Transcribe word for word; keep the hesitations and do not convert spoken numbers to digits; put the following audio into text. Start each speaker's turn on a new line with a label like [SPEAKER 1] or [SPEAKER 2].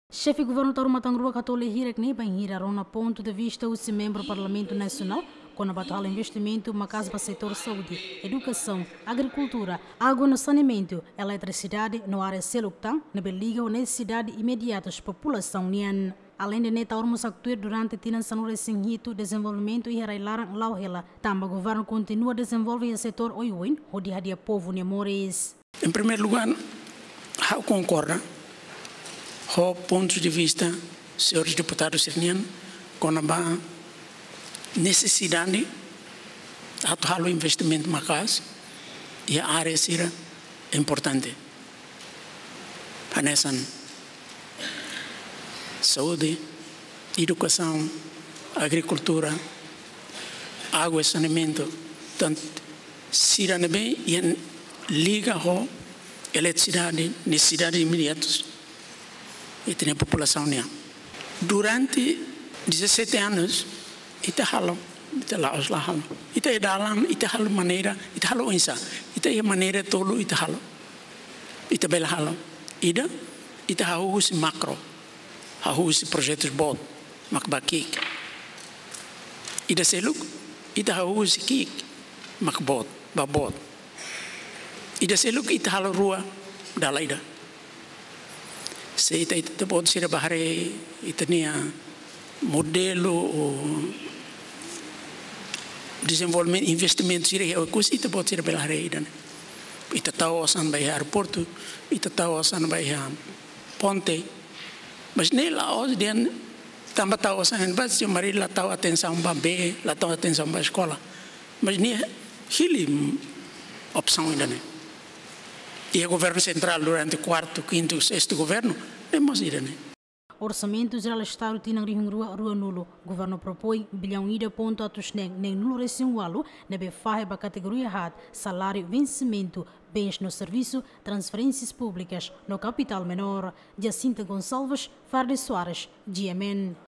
[SPEAKER 1] Chefe governo Taruma Tangrua Katole Hirek ne bem hiraron ponto de vista o membro do Parlamento Nacional com a batalha investimento macas para setor saúde, educação, agricultura, água no saneamento, eletricidade no área seluctan, na beliga ou necessidade imediata da população nian. Além de neta ormos actuar durante tinançano recém-hito desenvolvimento e herailaran lauhela, também o governo continua a desenvolver o setor oiuin, onde hadia povo nemores.
[SPEAKER 2] Em primeiro lugar, eu concordo com pontos de vista, senhores deputados sirnianos, com a necessidade de atuar o investimento na casa e a área será importante. A nessa saúde, educação, agricultura, água e saneamento, tanto será bem e liga com eletricidade, necessidades imediatas e tem a população. Durante dezessete anos, ita halo, ita laos lah halo, ita é dalam, ita halo maneira, ita halo insa, ita é maneira tolo, ita halo, ita bela halo, ida, ita hausi macro, hausi projetos bot, makbakik, ida seluk, ita hausi kik, makbot, babot, ida seluk ita halo rua, dalaida. Se ita ita pode ser bahare ita nia modelo o desenvolvimento investimento sira o custo ita pode ser bahare ida. Ita tahu asan bahia aeroporto, ita tahu asan bahia ponte. Mas nela hoje dia tambah tahu asan bas cuma mari la tahu atenção ba B, la tahu atenção ba escola. Mas nia hili opção ainda né. E o governo central durante quarto, quinto, sexto governo, é mais ida, né?
[SPEAKER 1] Orçamento geral Estado tinha rua rua nulo. Governo propõe bilhão ida ponto atusneg nem nulo residualo nebe farre ba categoria hat salário vencimento bens no serviço transferências públicas no capital menor. Jacinta Gonçalves, Farde Soares, G M N.